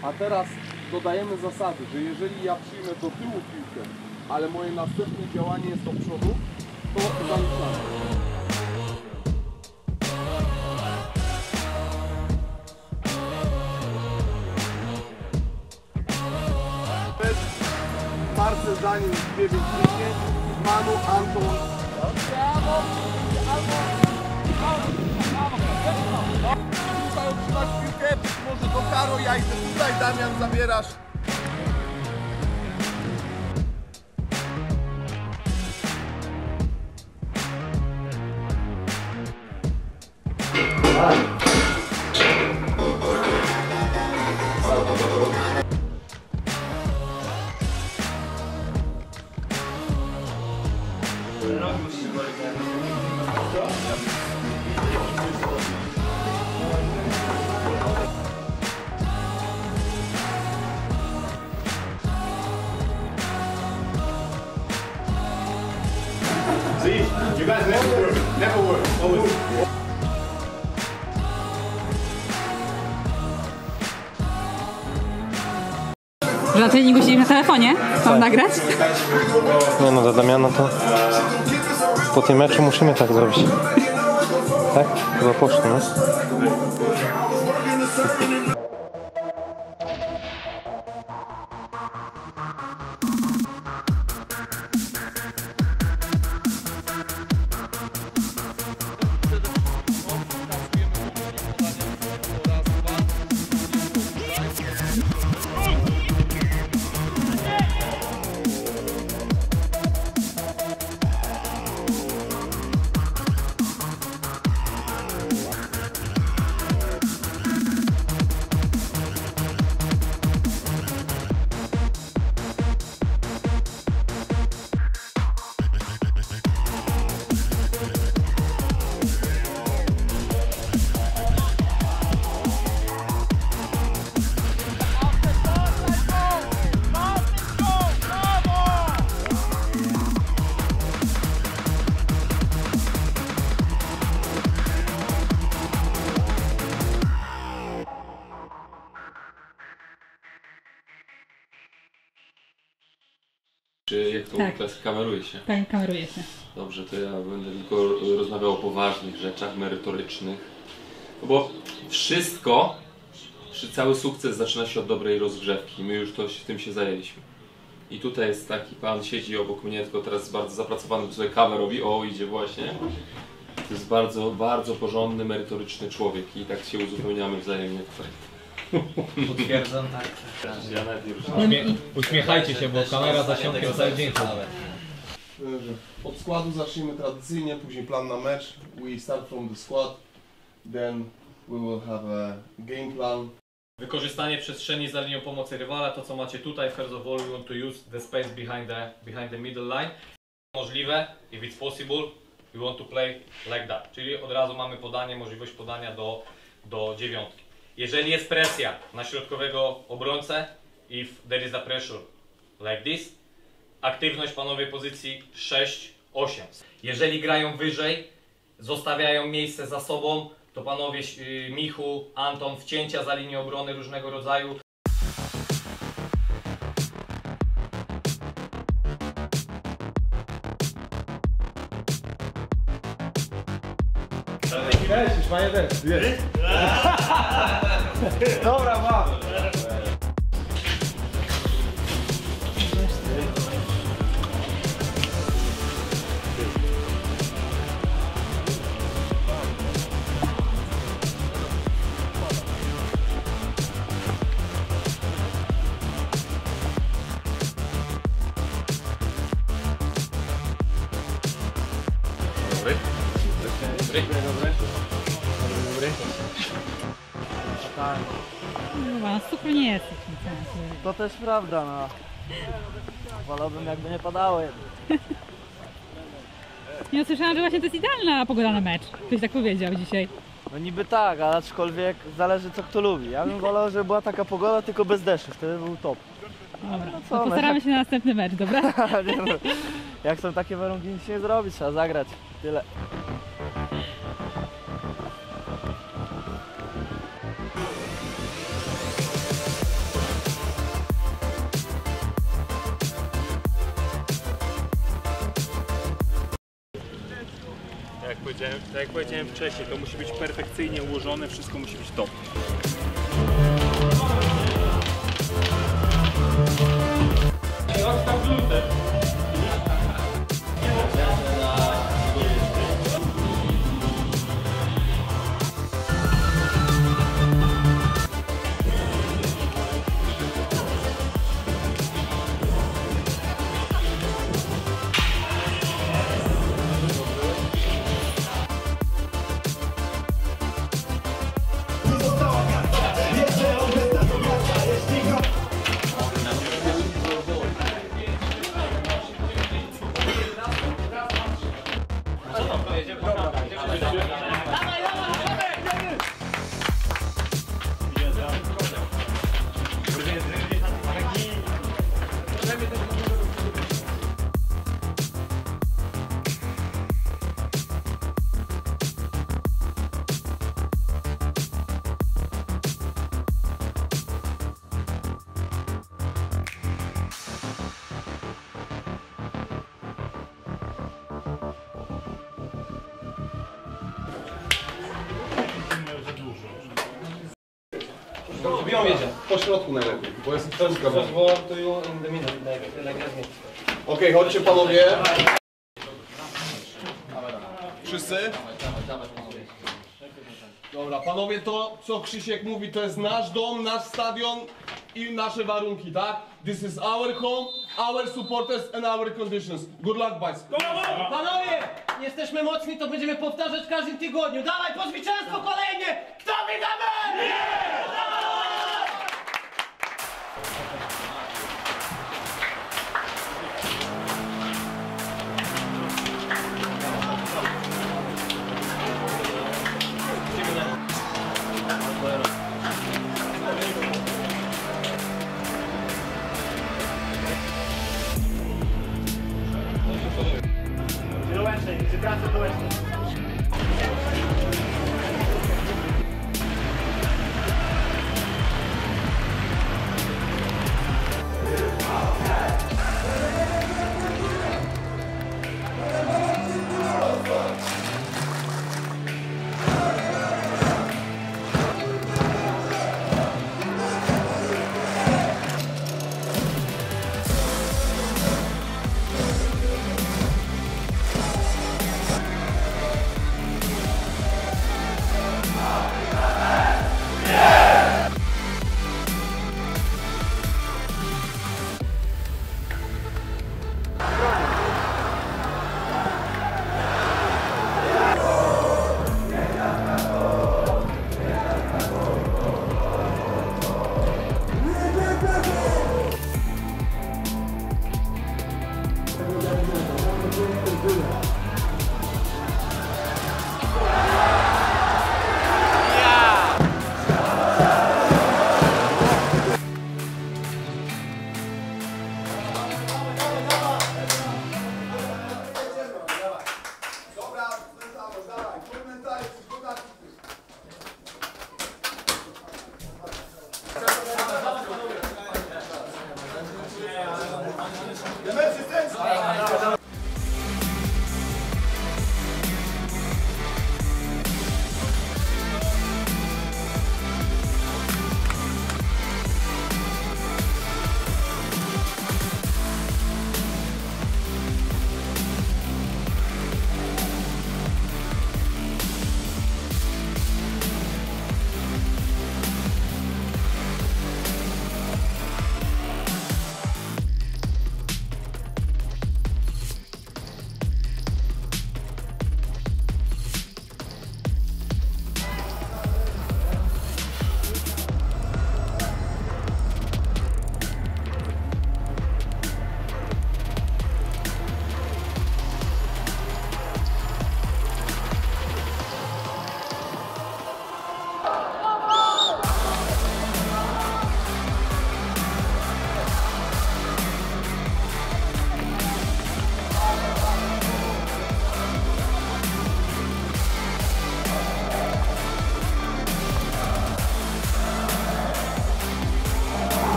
A teraz dodajemy zasady, że jeżeli ja przyjmę do tyłu piłkę, ale moje następne działanie jest do przodu, to zaliczamy. Marcel, Daniel, 9-10, Manu, Anton. Tutaj otrzymasz piłkę, może do Karo, ja idę tutaj, Damian, zabierasz. See, you guys never work, always. Że na treningu siedzisz na telefonie? Mam nagrać? Nie no, dla Damiana to po tym meczu musimy tak zrobić. Tak? Chyba poszło, no. Czy jak to Tak. kameruje się? Tak, kameruje się. Dobrze, to ja będę tylko rozmawiał o poważnych rzeczach, merytorycznych. No bo wszystko, cały sukces zaczyna się od dobrej rozgrzewki. My już tym się zajęliśmy. I tutaj jest taki pan, siedzi obok mnie, tylko teraz jest bardzo zapracowany, tutaj kawę robi, o idzie właśnie. To jest bardzo, bardzo porządny, merytoryczny człowiek i tak się uzupełniamy wzajemnie tutaj. Potwierdzam, tak. Ja nawet nie Uśmiechajcie się, bo kamera zasiąknie cały dzień. Od składu zaczniemy tradycyjnie, później plan na mecz. We start from the squad, then we will have a game plan. Wykorzystanie przestrzeni za linią pomocy rywala, to co macie tutaj, first of all we want to use the space behind the middle line. Możliwe, if it's possible, we want to play like that. Czyli od razu mamy podanie, możliwość podania do dziewiątki. Jeżeli jest presja na środkowego obrońcę, if there is a pressure like this, aktywność panowie pozycji 6-8. Jeżeli grają wyżej, zostawiają miejsce za sobą, to panowie Michu, Anton, wcięcia za linię obrony różnego rodzaju. Już ma jeden. Dobra, mam. No, super nie jest. To też prawda, no. Wolałbym jakby nie padało jednak. Ja słyszałam, że właśnie to jest idealna pogoda na mecz. Ktoś tak powiedział dzisiaj. No niby tak, ale aczkolwiek zależy co kto lubi. Ja bym wolał, żeby była taka pogoda tylko bez deszczu, wtedy był top. Dobra, No to co, postaramy się na następny mecz, dobra? Nie no, jak są takie warunki, nic nie zrobić, trzeba zagrać. Tyle. Tak jak powiedziałem wcześniej, to musi być perfekcyjnie ułożone, wszystko musi być top. Po środku najlepiej, bo jest troszkę. Okej, chodźcie panowie. Wszyscy? Dobra, panowie, to co Krzysiek mówi, to jest nasz dom, nasz stadion i nasze warunki, tak? This is our home, our supporters and our conditions. Good luck, boys. Panowie, jesteśmy mocni, to będziemy powtarzać w każdym tygodniu. Dawaj, po zwycięstwo kolejnie! Kto wygramy?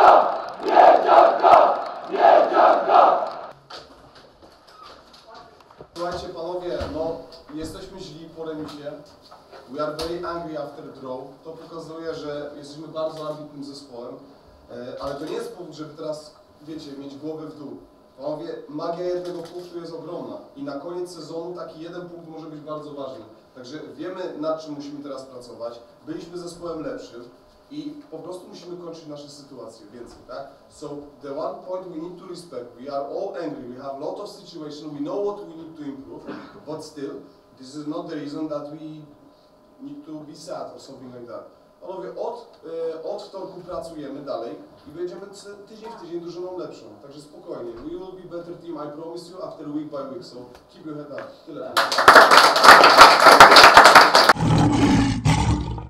Słuchajcie panowie, no jesteśmy źli po remisie. We are very angry after draw. To pokazuje, że jesteśmy bardzo ambitnym zespołem. Ale to nie jest powód, żeby teraz, wiecie, mieć głowę w dół. Panowie, magia jednego punktu jest ogromna. I na koniec sezonu taki jeden punkt może być bardzo ważny. Także wiemy, nad czym musimy teraz pracować. Byliśmy zespołem lepszym. I po prostu musimy kończyć nasze sytuacje więcej, tak? So the one point we need to respect, we are all angry, we have a lot of situations, we know what we need to improve, but still, this is not the reason that we need to be sad or something like that. Panowie, od wtorku pracujemy dalej i będziemy tydzień w tydzień drużyną lepszą, także spokojnie. We will be better team, I promise you, after week by week, so keep your head up. Tyle.